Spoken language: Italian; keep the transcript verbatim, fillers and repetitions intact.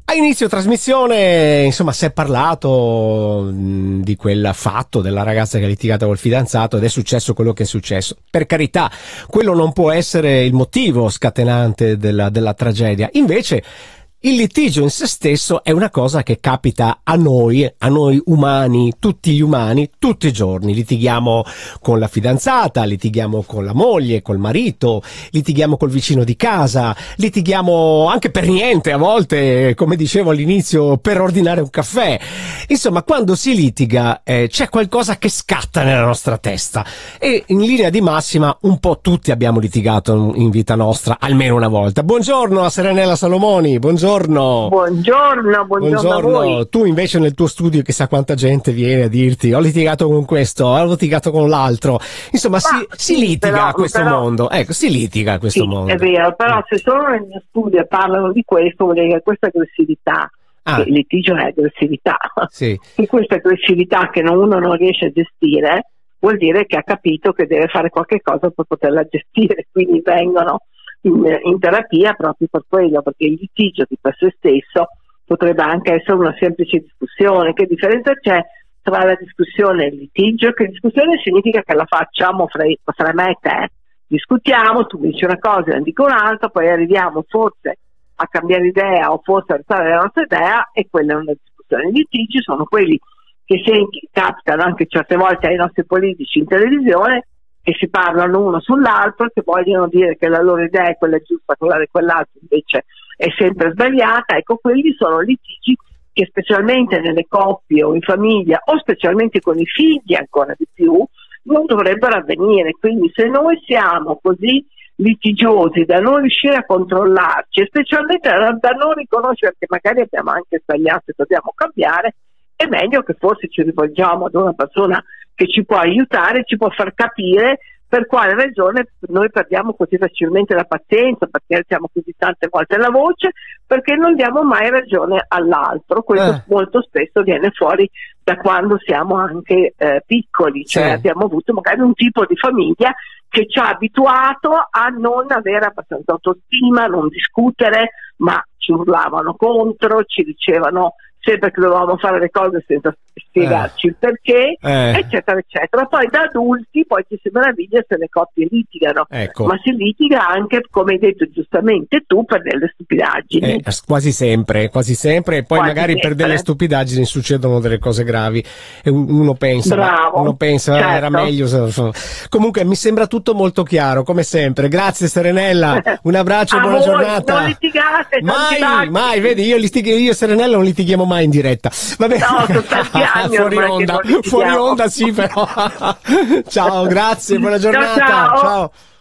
A inizio trasmissione, insomma, si è parlato mh, di quel fatto della ragazza che ha litigato col fidanzato ed è successo quello che è successo. Per carità, quello non può essere il motivo scatenante della, della tragedia. Invece, il litigio in se stesso è una cosa che capita a noi, a noi umani, tutti gli umani, tutti i giorni. Litighiamo con la fidanzata, litighiamo con la moglie, col marito, litighiamo col vicino di casa, litighiamo anche per niente a volte, come dicevo all'inizio, per ordinare un caffè. Insomma, quando si litiga eh, c'è qualcosa che scatta nella nostra testa e in linea di massima un po' tutti abbiamo litigato in vita nostra, almeno una volta. Buongiorno a Serenella Salomoni, buongiorno. Buongiorno. Buongiorno, buongiorno, buongiorno a voi. Tu invece nel tuo studio chissà quanta gente viene a dirti ho litigato con questo, ho litigato con l'altro. Insomma, Ma, si, si sì, litiga però, a questo però, mondo. Ecco, si litiga a questo sì, mondo. È vero, però se solo nel mio studio parlano di questo, vuol dire che questa aggressività, Ah. che il litigio è aggressività, Sì. e questa aggressività che uno non riesce a gestire, vuol dire che ha capito che deve fare qualche cosa per poterla gestire, quindi vengono In, in terapia proprio per quello, perché il litigio di per sé stesso potrebbe anche essere una semplice discussione. Che differenza c'è tra la discussione e il litigio? Che discussione significa che la facciamo fra, fra me e te, discutiamo, tu mi dici una cosa e ne dico un'altra, poi arriviamo forse a cambiare idea o forse a restare la nostra idea, e quella è una discussione. I litigi sono quelli che senti, capitano anche certe volte ai nostri politici in televisione, che si parlano uno sull'altro, che vogliono dire che la loro idea è quella giusta, quella di quell'altro invece è sempre sbagliata. Ecco, quelli sono litigi che specialmente nelle coppie o in famiglia, o specialmente con i figli ancora di più, non dovrebbero avvenire. Quindi se noi siamo così litigiosi da non riuscire a controllarci, e specialmente da, da non riconoscere che magari abbiamo anche sbagliato e dobbiamo cambiare, è meglio che forse ci rivolgiamo ad una persona che ci può aiutare, ci può far capire per quale ragione noi perdiamo così facilmente la pazienza, perché alziamo così tante volte la voce, perché non diamo mai ragione all'altro. Questo eh. molto spesso viene fuori da quando siamo anche eh, piccoli, cioè sì. abbiamo avuto magari un tipo di famiglia che ci ha abituato a non avere abbastanza autostima, non discutere, ma ci urlavano contro, ci dicevano sempre che dovevamo fare le cose senza spiegarci eh. il perché, eh. eccetera, eccetera. Poi da adulti poi ci si meraviglia se le coppie litigano, ecco. ma si litiga anche, come hai detto giustamente tu, per delle stupidaggini. Eh, quasi sempre, quasi sempre, e poi quasi magari sempre. per delle stupidaggini succedono delle cose gravi e uno pensa, Bravo, uno pensa certo. era meglio. Comunque mi sembra tutto molto chiaro, come sempre. Grazie Serenella, un abbraccio e buona voi, giornata. Non litigate, mai, mai, vedi, io, litighi, io e Serenella non litighiamo mai in diretta. Vabbè. No, sono tanti anni fuori ormai onda, che non fuori onda sì, però. Ciao, grazie, buona giornata. Ciao. Ciao. Ciao.